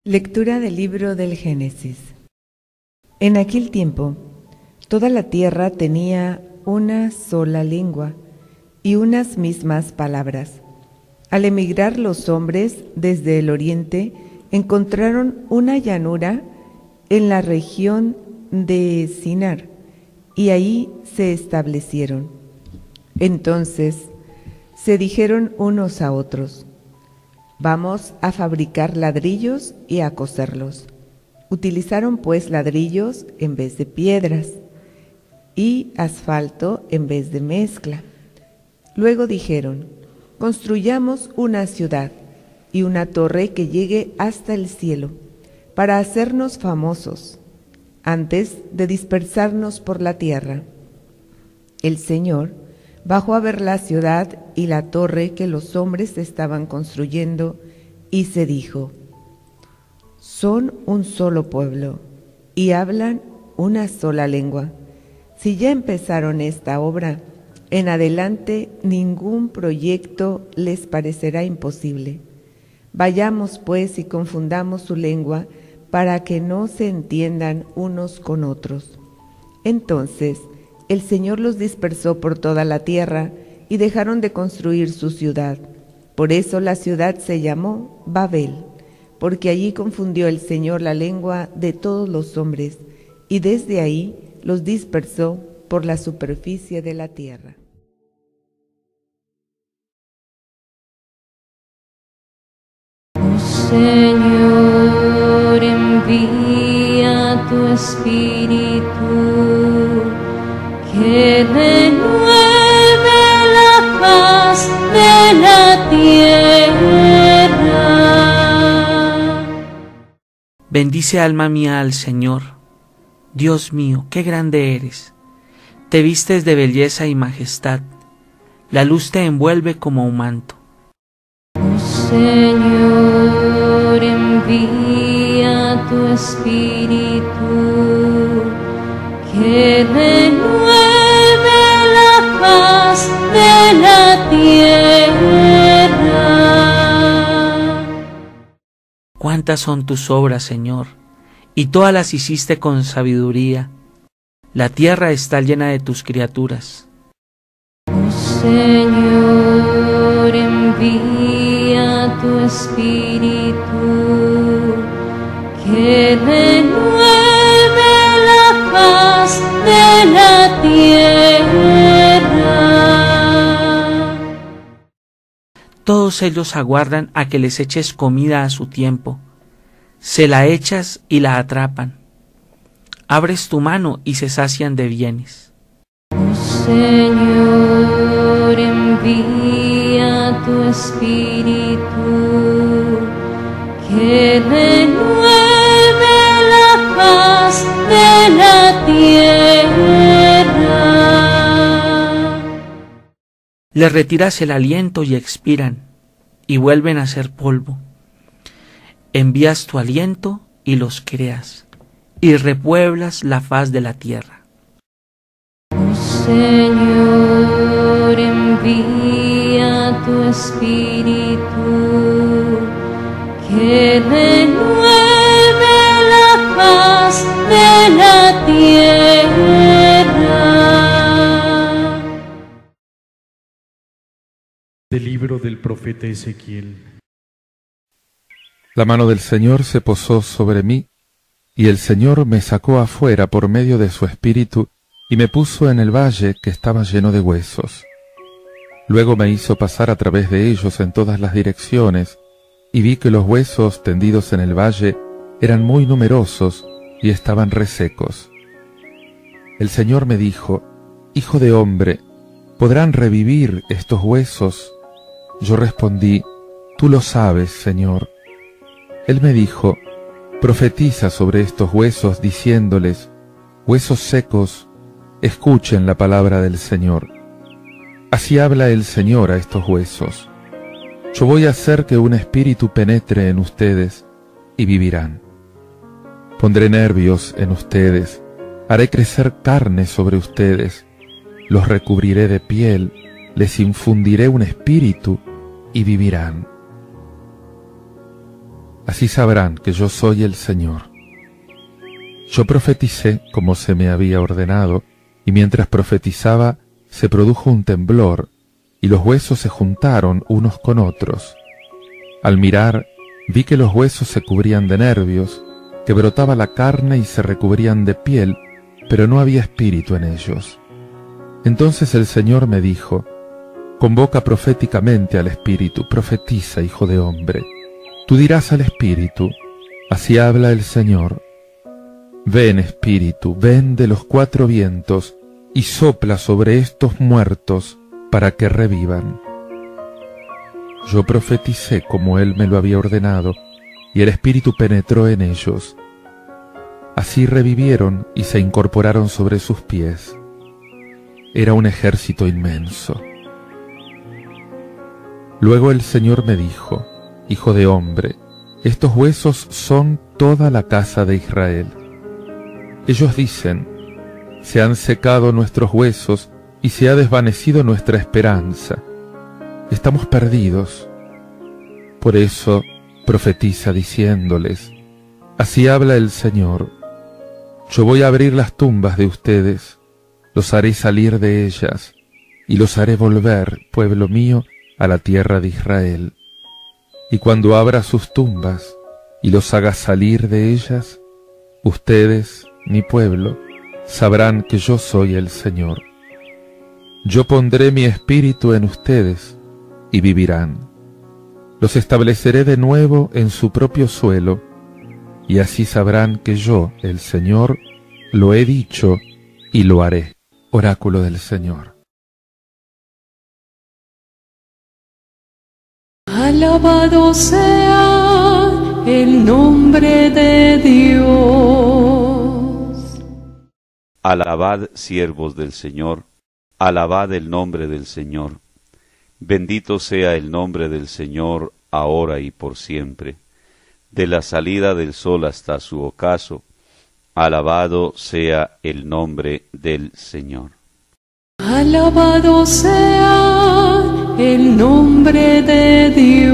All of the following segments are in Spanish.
Lectura del libro del Génesis. En aquel tiempo, toda la tierra tenía una sola lengua y unas mismas palabras. Al emigrar los hombres desde el oriente, encontraron una llanura en la región de Sinar, y ahí se establecieron. Entonces se dijeron unos a otros: vamos a fabricar ladrillos y a coserlos. Utilizaron pues ladrillos en vez de piedras y asfalto en vez de mezcla. Luego dijeron: construyamos una ciudad y una torre que llegue hasta el cielo, para hacernos famosos, antes de dispersarnos por la tierra. El Señor bajó a ver la ciudad y la torre que los hombres estaban construyendo, y se dijo: son un solo pueblo y hablan una sola lengua. Si ya empezaron esta obra, en adelante ningún proyecto les parecerá imposible. Vayamos pues y confundamos su lengua, para que no se entiendan unos con otros. Entonces el Señor los dispersó por toda la tierra y dejaron de construir su ciudad. Por eso la ciudad se llamó Babel, porque allí confundió el Señor la lengua de todos los hombres, y desde ahí los dispersó por la superficie de la tierra. Oh Señor, envía tu Espíritu, que renueve la paz de la tierra. Bendice alma mía al Señor. Dios mío, qué grande eres. Te vistes de belleza y majestad. La luz te envuelve como un manto. Oh Señor, envía tu Espíritu, que renueve la paz de la tierra. Cuántas son tus obras, Señor, y todas las hiciste con sabiduría. La tierra está llena de tus criaturas. Oh Señor, envía tu Espíritu, que renueve la paz de la tierra. Todos ellos aguardan a que les eches comida a su tiempo. Se la echas y la atrapan. Abres tu mano y se sacian de bienes. Oh Señor, envía tu Espíritu, que renueve la paz de la tierra. Les retiras el aliento y expiran, y vuelven a ser polvo. Envías tu aliento y los creas, y repueblas la faz de la tierra. Oh Señor, envía tu Espíritu, que renueve la paz de la tierra. Del libro del profeta Ezequiel. La mano del Señor se posó sobre mí, y el Señor me sacó afuera por medio de su Espíritu, y me puso en el valle que estaba lleno de huesos. Luego me hizo pasar a través de ellos en todas las direcciones, y vi que los huesos tendidos en el valle eran muy numerosos y estaban resecos. El Señor me dijo: Hijo de hombre, ¿podrán revivir estos huesos? Yo respondí: Tú lo sabes, Señor. Él me dijo: Profetiza sobre estos huesos, diciéndoles: huesos secos, escuchen la palabra del Señor. Así habla el Señor a estos huesos: yo voy a hacer que un espíritu penetre en ustedes, y vivirán. Pondré nervios en ustedes, haré crecer carne sobre ustedes, los recubriré de piel, les infundiré un espíritu, y vivirán. Así sabrán que yo soy el Señor. Yo profeticé como se me había ordenado, y mientras profetizaba se produjo un temblor, y los huesos se juntaron unos con otros. Al mirar, vi que los huesos se cubrían de nervios, que brotaba la carne y se recubrían de piel, pero no había espíritu en ellos. Entonces el Señor me dijo: convoca proféticamente al espíritu, profetiza, hijo de hombre. Tú dirás al espíritu: así habla el Señor. Ven, espíritu, ven de los cuatro vientos, y sopla sobre estos muertos para que revivan. Yo profeticé como él me lo había ordenado, y el espíritu penetró en ellos. Así revivieron y se incorporaron sobre sus pies. Era un ejército inmenso. Luego el Señor me dijo: hijo de hombre, estos huesos son toda la casa de Israel. Ellos dicen: se han secado nuestros huesos y se ha desvanecido nuestra esperanza. Estamos perdidos. Por eso profetiza diciéndoles: así habla el Señor. Yo voy a abrir las tumbas de ustedes, los haré salir de ellas, y los haré volver, pueblo mío, a la tierra de Israel. Y cuando abra sus tumbas y los haga salir de ellas, ustedes, mi pueblo, sabrán que yo soy el Señor. Yo pondré mi espíritu en ustedes y vivirán. Los estableceré de nuevo en su propio suelo, y así sabrán que yo, el Señor, lo he dicho y lo haré. Oráculo del Señor. Alabado sea el nombre de Dios. Alabad, siervos del Señor, alabad el nombre del Señor. Bendito sea el nombre del Señor, ahora y por siempre. De la salida del sol hasta su ocaso, alabado sea el nombre del Señor. Alabado sea el nombre de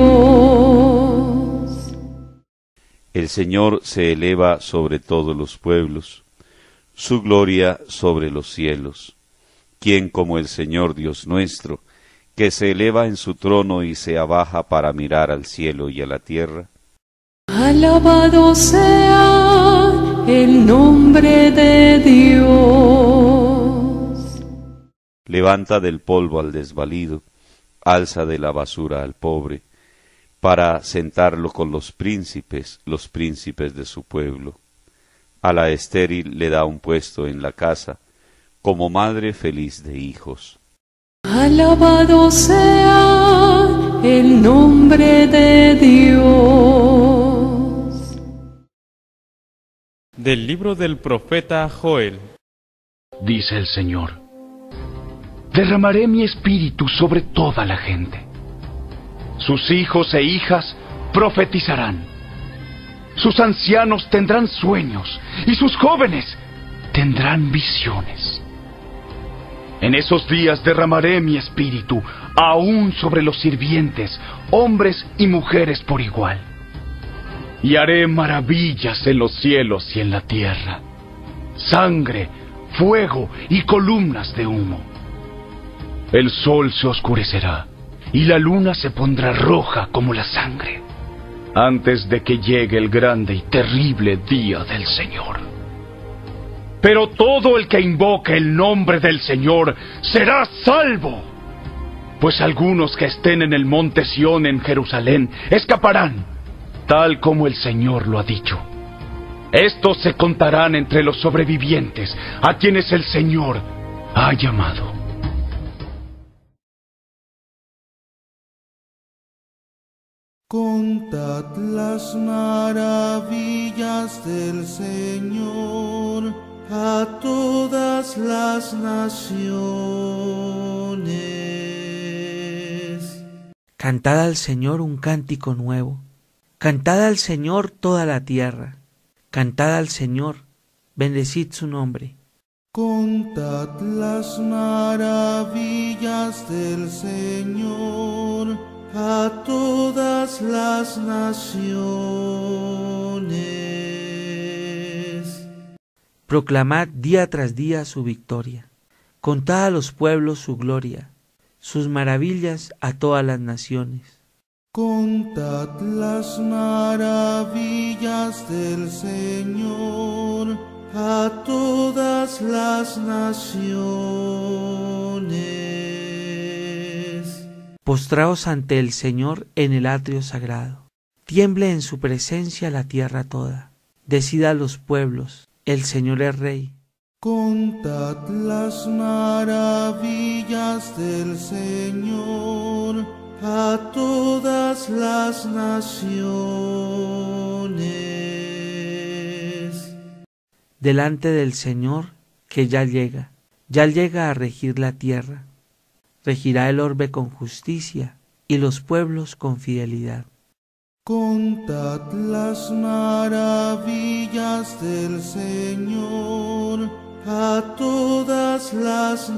Dios. El Señor se eleva sobre todos los pueblos, su gloria sobre los cielos. ¿Quién como el Señor Dios nuestro, que se eleva en su trono y se abaja para mirar al cielo y a la tierra? Alabado sea el nombre de Dios. Levanta del polvo al desvalido, alza de la basura al pobre, para sentarlo con los príncipes de su pueblo. A la estéril le da un puesto en la casa, como madre feliz de hijos. Alabado sea el nombre de Dios. Del libro del profeta Joel. Dice el Señor: derramaré mi espíritu sobre toda la gente. Sus hijos e hijas profetizarán. Sus ancianos tendrán sueños y sus jóvenes tendrán visiones. En esos días derramaré mi espíritu aún sobre los sirvientes, hombres y mujeres por igual. Y haré maravillas en los cielos y en la tierra: sangre, fuego y columnas de humo. El sol se oscurecerá y la luna se pondrá roja como la sangre, antes de que llegue el grande y terrible día del Señor. Pero todo el que invoque el nombre del Señor será salvo. Pues algunos que estén en el monte Sión en Jerusalén escaparán, tal como el Señor lo ha dicho. Estos se contarán entre los sobrevivientes, a quienes el Señor ha llamado. Contad las maravillas del Señor a todas las naciones. Cantad al Señor un cántico nuevo. Cantad al Señor toda la tierra. Cantad al Señor, bendecid su nombre. Contad las maravillas del Señor a todas las naciones. Proclamad día tras día su victoria. Contad a los pueblos su gloria, sus maravillas a todas las naciones. Contad las maravillas del Señor a todas las naciones. Postraos ante el Señor en el atrio sagrado. Tiemble en su presencia la tierra toda. Decid a los pueblos, el Señor es Rey. Contad las maravillas del Señor a todas las naciones. Delante del Señor que ya llega a regir la tierra. Regirá el orbe con justicia y los pueblos con fidelidad. Contad las maravillas del Señor a todas las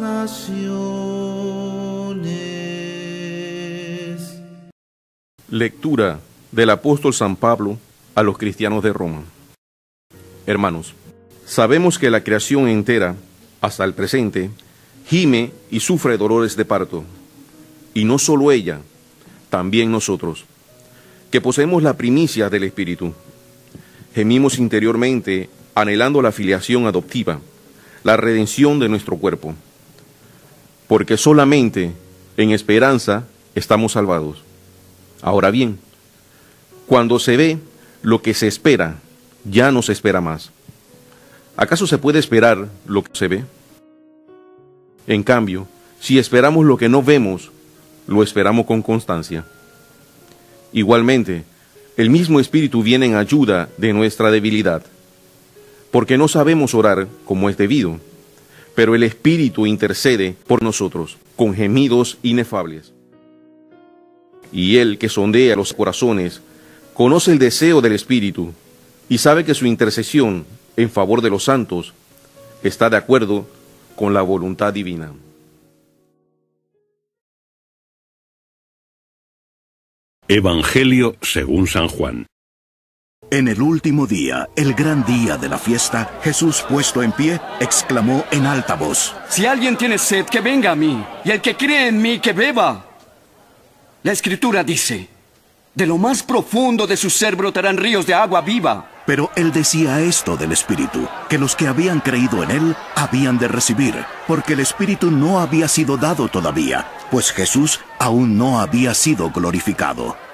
naciones. Lectura del apóstol San Pablo a los cristianos de Roma. Hermanos, sabemos que la creación entera, hasta el presente, gime y sufre dolores de parto. Y no solo ella, también nosotros, que poseemos la primicia del Espíritu. Gemimos interiormente, anhelando la filiación adoptiva, la redención de nuestro cuerpo. Porque solamente en esperanza estamos salvados. Ahora bien, cuando se ve lo que se espera, ya no se espera más. ¿Acaso se puede esperar lo que se ve? En cambio, si esperamos lo que no vemos, lo esperamos con constancia. Igualmente, el mismo Espíritu viene en ayuda de nuestra debilidad, porque no sabemos orar como es debido, pero el Espíritu intercede por nosotros con gemidos inefables. Y Él, que sondea los corazones, conoce el deseo del Espíritu y sabe que su intercesión en favor de los santos está de acuerdo con la voluntad divina. Evangelio según San Juan. En el último día, el gran día de la fiesta, Jesús, puesto en pie, exclamó en alta voz: Si alguien tiene sed, que venga a mí, y el que cree en mí, que beba. La Escritura dice: de lo más profundo de su ser brotarán ríos de agua viva. Pero él decía esto del Espíritu, que los que habían creído en él habían de recibir, porque el Espíritu no había sido dado todavía, pues Jesús aún no había sido glorificado.